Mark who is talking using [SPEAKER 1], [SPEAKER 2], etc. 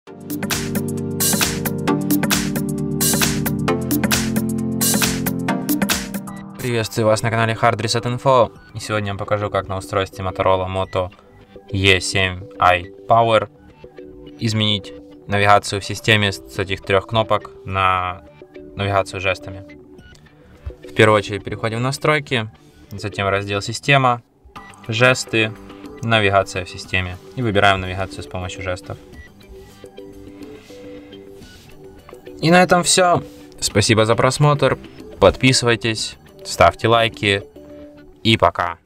[SPEAKER 1] Приветствую вас на канале Hard Reset Info, и сегодня я покажу, как на устройстве Motorola Moto E7i Power изменить навигацию в системе с этих трех кнопок на навигацию жестами. В первую очередь переходим в настройки, затем раздел система, жесты, навигация в системе и выбираем навигацию с помощью жестов. И на этом все. Спасибо за просмотр, подписывайтесь, ставьте лайки и пока.